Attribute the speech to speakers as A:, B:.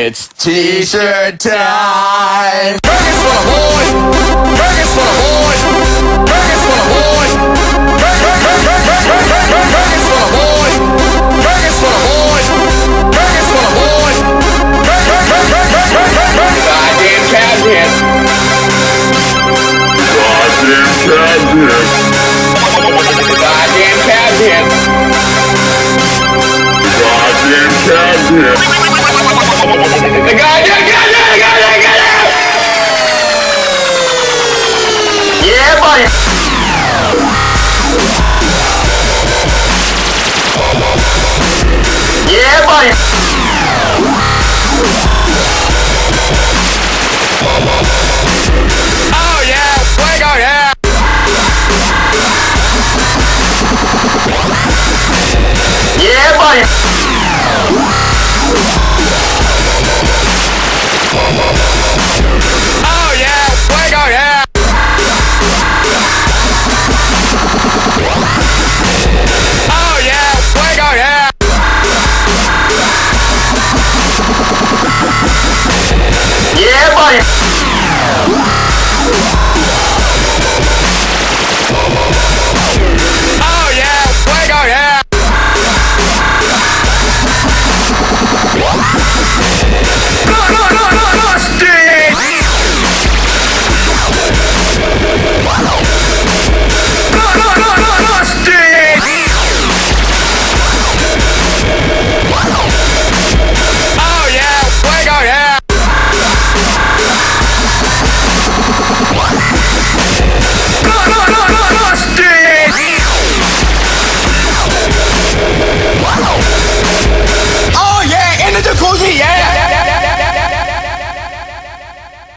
A: It's T-shirt time! Burgers for the boys! Burgers for the boys! Burgers for the boys! Burgers for the boys! Burgers for the boys! Burgers for the boys! Goddamn cabinet! Goddamn cabinet! Goddamn cabinet! Goddamn cabinet! The goddamn cabinet! Yeah, buddy! Yeah, buddy! Oh yeah! Fuego, yeah! Yeah, buddy! Oh yeah! Fuego, yeah! Oh yeah! Fuego, yeah! Yeah, buddy!